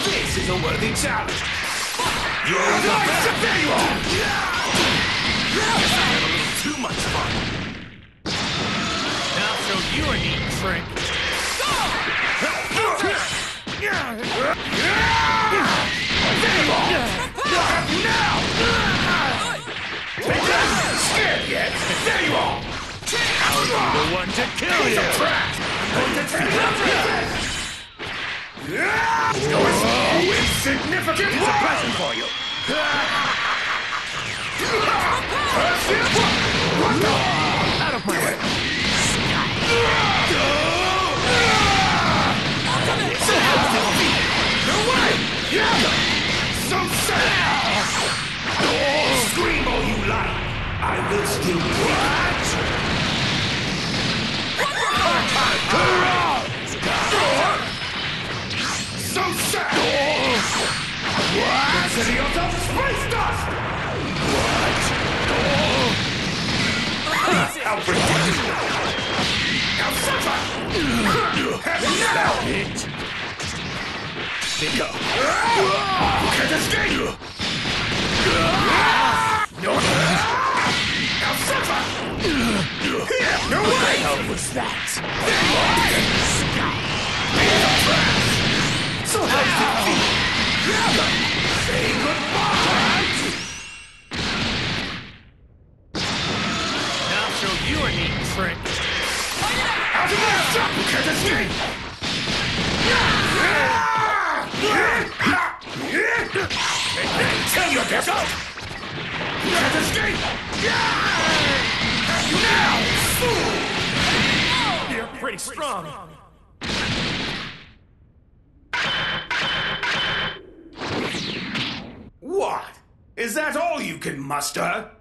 This is a worthy challenge. You're the best. There you are. Guess I had a little too much fun. Now I'll show you a neat trick. There you are. Now. Scared yet? There you are. I'll be the one to kill you. I'm going to take it up. Yours insignificant. It's a present for you. Out of my way. No way! Yeah! So sad! Scream all you like! I will still watch! So sad! What? Consider yourself space dust! What? How predictable! Now suffer! Have you now, bitch! Think up! You can't escape! No! Now suffer! No way! What the hell was that? So how's the feet? Say goodbye! Now I'll show you a neat trick. Out of there! You can't escape! Tell your death out! You can't escape! You now, fool! You're pretty strong. What? Is that all you can muster?